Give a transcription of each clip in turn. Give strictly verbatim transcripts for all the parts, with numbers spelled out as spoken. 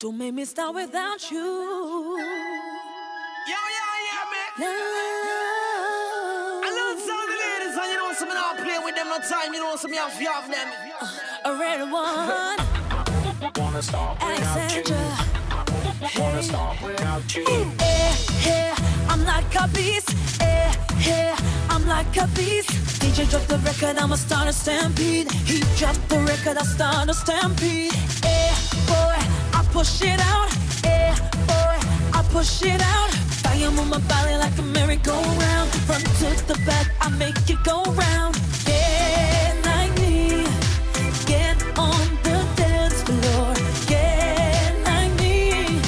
Don't make me start without you. Yo, yo, yeah, man. Love. I love some of the ladies, and you know, some of them don't play with them no time. You know, some of them have have them. Uh, a red one. Wanna start without you. Wanna start without you. Eh, eh, I'm like a beast. Eh, eh, I'm like a beast. D J drop the record, I'ma start a stampede. He drop the record, I start a stampede. Eh, boy, I push it out. Eh, boy, I push it out. Fire on my body like a merry-go-round. Front to the back, I make it go round. Get like me, get on the dance floor. Get like me.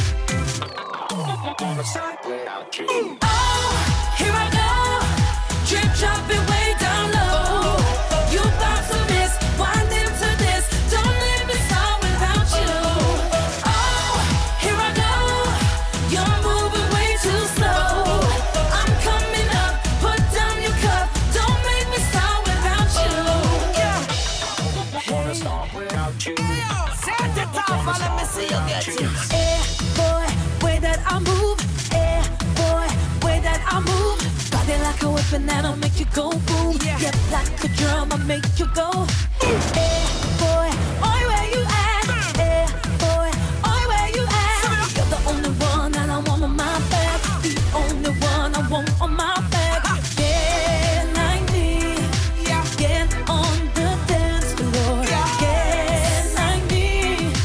Wanna start without you. Oh, here I go. Drip dropping way down low. You bout to miss, wind into this. Don't let me start without you. Oh, here I go. You're moving way too slow. I'm coming up, put down your cup. Don't make me start without you. Yeah. Wanna start without you. Set it off, and let me see you get it. Eh, boy, way that I move. Eh, boy, way that I move. Body like a weapon that'll make you go boom. Yeah. Get like a drum, I make you go. Eh, boy, oi, where you at? Eh, boy, oi, where you at? You're the only one that I want on my back. The only one I want on my back. Get like me. Yeah. Get on the dance floor. Yeah. Get like me.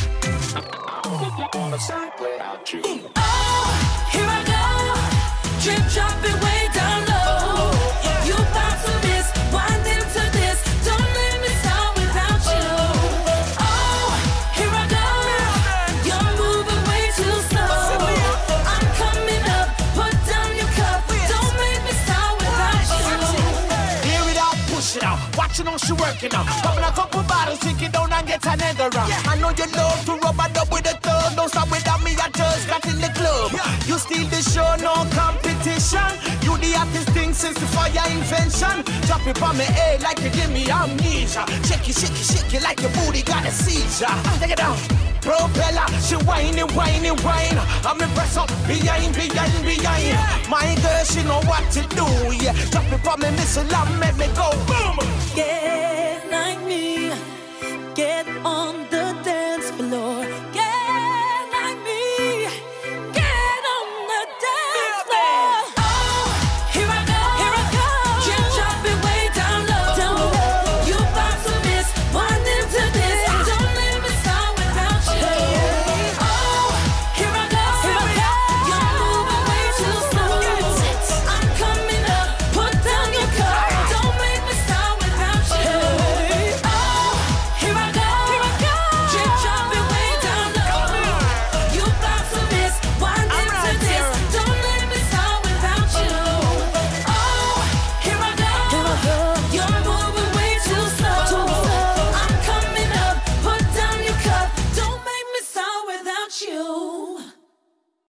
Wanna start without you. Oh, here I go. Drip dropping way down low. You bout to miss, wind into this. Don't let me start without you. Oh, here I go. You're moving way too slow. I'm coming up, put down your cup. Don't make me start without you. Clear it out, push it out. Watching how she working out. Popping a couple bottles, take it down and get another round. I know you love to rub it up with a thumb. Don't stop without me, I just got in the club. You steal the show, no competition. You the hottest thing since the fire invention. Drop it on me head like you give me amnesia. Shake it, shake it, shake it like your booty got a seizure. Take it down. Propeller, she whining, whining, whine. I'm impressed up behind, behind, behind. My girl, she know what to do, yeah. Drop it on me, missile, and make me go boom. Get